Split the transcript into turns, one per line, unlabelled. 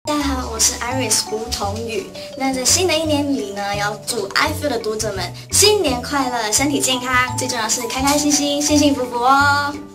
大家好，我是 Iris 吴彤宇。那在新的一年里呢，要祝 iFeel 的读者们新年快乐，身体健康，最重要是开开心心、幸幸福福哦。